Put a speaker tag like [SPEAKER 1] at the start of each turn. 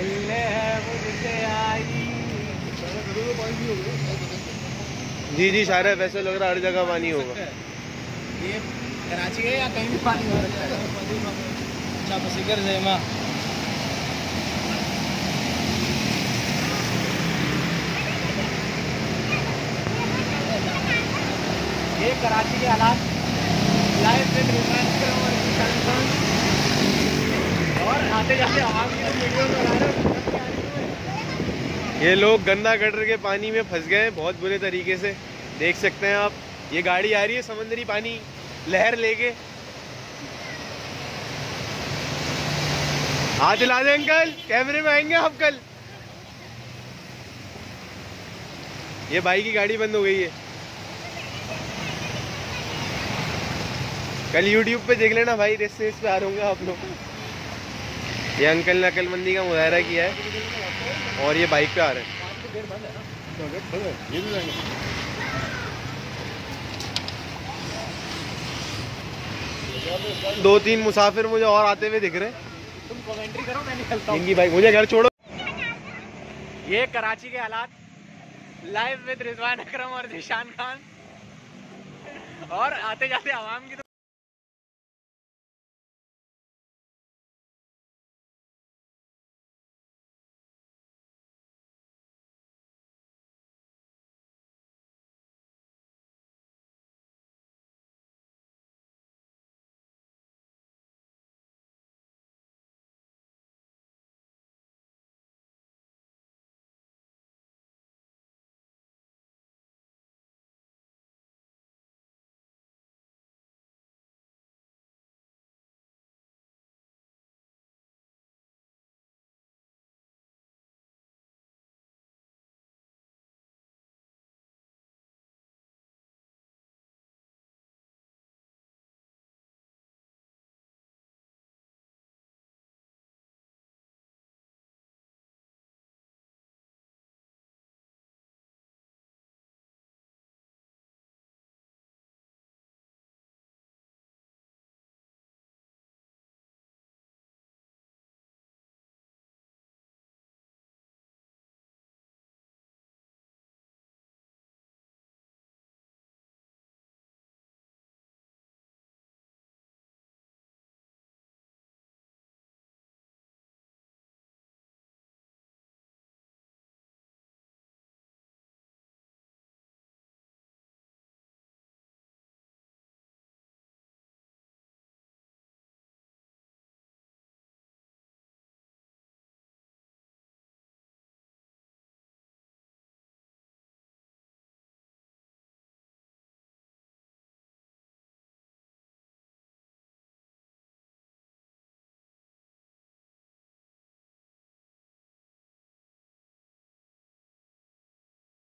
[SPEAKER 1] मिलने है मुझसे आई।
[SPEAKER 2] जी जी सारा वैसे लग रहा है हर जगह पानी होगा।
[SPEAKER 1] ये कराची है या कहीं भी पानी हो रहा है? अच्छा बसीकर ज़ेमा ये कराची के हालात लाइव विद रिफरेंस और आते जाते आवाम की वीडियो बना रहे हैं।
[SPEAKER 2] ये लोग गंदा गटर के पानी में फंस गए हैं बहुत बुरे तरीके से, देख सकते हैं आप। ये गाड़ी आ रही है समुद्री पानी लहर लेके। हाथ हिला दे अंकल, कैमरे में आएंगे आप कल। ये भाई की गाड़ी बंद हो गई है, कल YouTube पे देख लेना भाई, रेस पे आ रहे आप लोग। ये अंकल ने अकलमंदी का मुजाहरा किया है और ये बाइक पे आ रहे हैं। दो तीन मुसाफिर मुझे और आते हुए दिख रहे हैं।
[SPEAKER 1] तुम कमेंट्री करो, मैं निकलता हूँ।
[SPEAKER 2] इनकी बाइक, मुझे घर छोड़ो।
[SPEAKER 1] ये कराची के हालात लाइव विद रिजवान अकरम और जिशान खान और आते जाते आवाम की